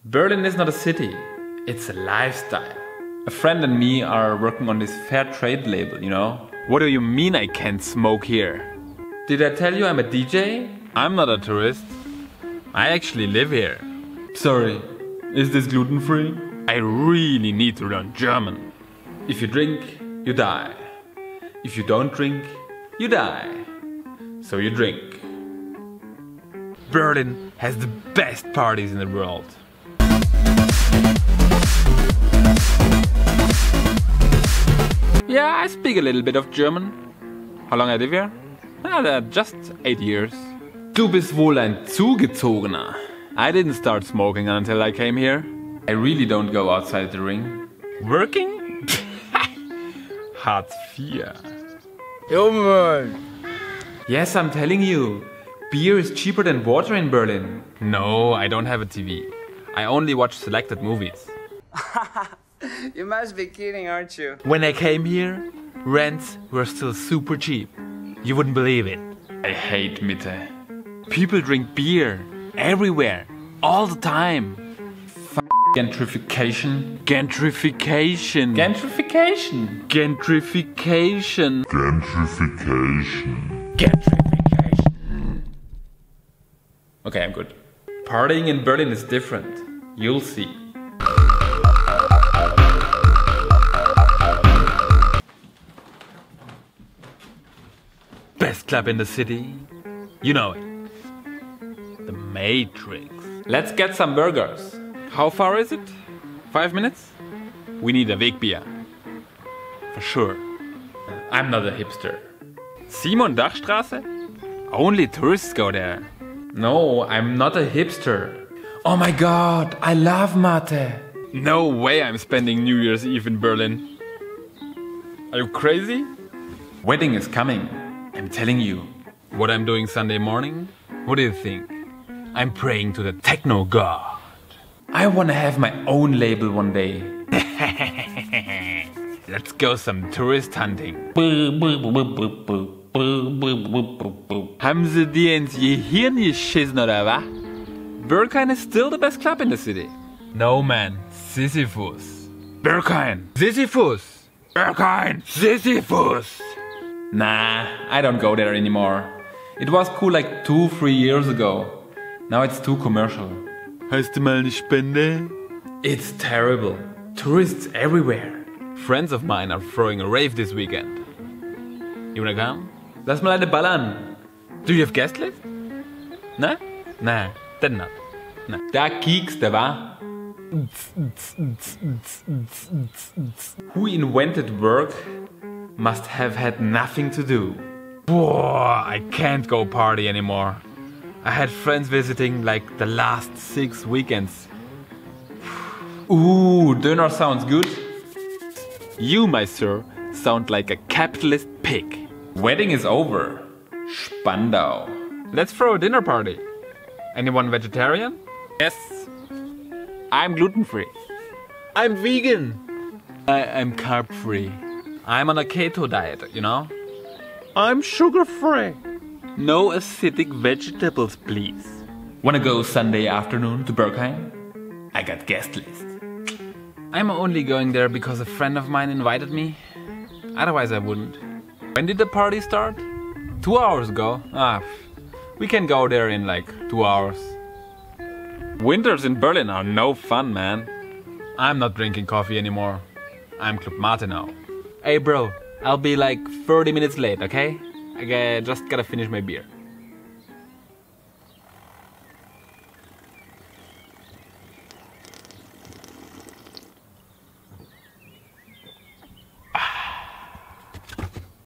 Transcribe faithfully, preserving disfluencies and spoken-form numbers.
Berlin is not a city, it's a lifestyle. A friend and me are working on this fair trade label, you know? What do you mean I can't smoke here? Did I tell you I'm a D J? I'm not a tourist. I actually live here. Sorry, is this gluten-free? I really need to learn German. If you drink, you die. If you don't drink, you die. So you drink. Berlin has the best parties in the world. Yeah, I speak a little bit of German. How long I live here? Ah, just eight years. Du bist wohl ein Zugezogener. I didn't start smoking until I came here. I really don't go outside the ring. Working? Hartz vier. Ja, man. Yes, I'm telling you. Beer is cheaper than water in Berlin. No, I don't have a T V. I only watch selected movies. You must be kidding, aren't you? When I came here, rents were still super cheap. You wouldn't believe it. I hate Mitte. People drink beer everywhere, all the time. F gentrification. Gentrification. Gentrification. Gentrification. Gentrification. Gentrification. Okay, I'm good. Partying in Berlin is different. You'll see. Best club in the city? You know it. The Matrix. Let's get some burgers. How far is it? Five minutes? We need a Wegbier. For sure. I'm not a hipster. Simon Dachstraße? Only tourists go there. No, I'm not a hipster. Oh my god, I love mate. No way I'm spending New Year's Eve in Berlin. Are you crazy? Wedding is coming, I'm telling you. What I'm doing Sunday morning? What do you think? I'm praying to the techno god. I wanna have my own label one day. Let's go some tourist hunting. Haben sie dir ins Gehirn geschissen oder was? Berghain is still the best club in the city. No man, Sisyphus. Berghain, Sisyphus. Berghain, Sisyphus. Nah, I don't go there anymore. It was cool like two, three years ago. Now it's too commercial. Hast du mal eine Spende? It's terrible. Tourists everywhere. Friends of mine are throwing a rave this weekend. You wanna come? Lass mal eine ballern. Do you have guest list? No? Nah, then not. No. Da kiekst du, wa? Who invented work must have had nothing to do. Boah, I can't go party anymore. I had friends visiting like the last six weekends. Ooh, Döner sounds good. You, my sir, sound like a capitalist pig. Wedding is over. Spandau. Let's throw a dinner party. Anyone vegetarian? Yes. I'm gluten-free. I'm vegan. I am carb-free. I'm on a keto diet, you know? I'm sugar-free. No acidic vegetables, please. Wanna go Sunday afternoon to Berghain? I got guest list. I'm only going there because a friend of mine invited me. Otherwise I wouldn't. When did the party start? Two hours ago. Ah, we can go there in like two hours. Winters in Berlin are no fun, man. I'm not drinking coffee anymore. I'm Club Mate now. Hey bro, I'll be like thirty minutes late, okay? I just gotta finish my beer.